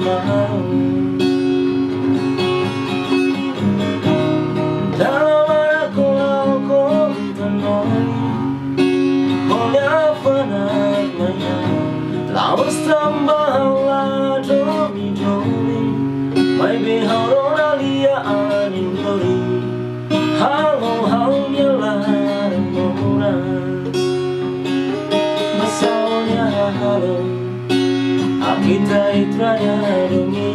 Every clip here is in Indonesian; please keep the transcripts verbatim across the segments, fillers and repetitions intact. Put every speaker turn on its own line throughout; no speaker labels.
mau. Dalam aku kau tanoi, olha fanat maya, lawas tambah la domi domi, mai be Rona lia anin lori, halo halo nyala mona, masalnya halo. Kita itranya demi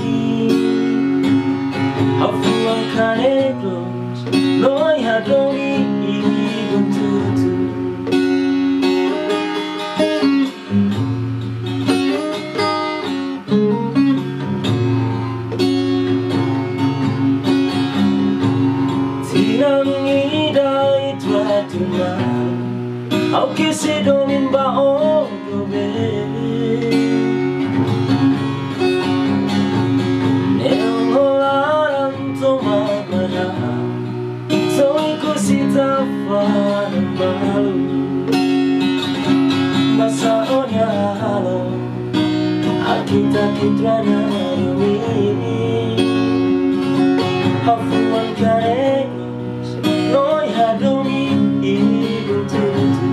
Hafuan kaneklos Noi hadomi buntutu Tinang idai tuatunan Au kisi domin bao dobe malu masaonya halo kita kitranya demi hafuan karenos noi hadomi ibu tutu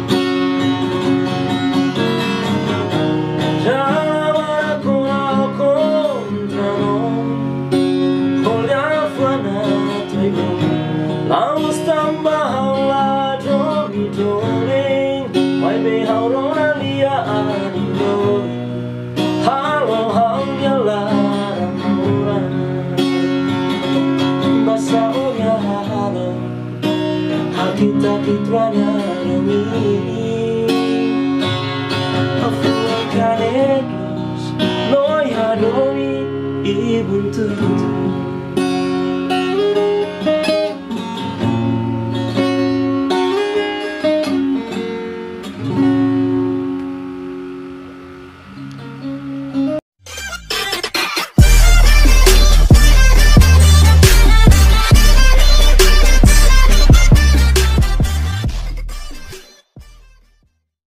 jawa aku aku trano olha fana tuigo laus tambah mai be Rona lia anindo halo hanya lara masa onya halo hakita kitranya demi afua kanekos noi hadomi ibuntutu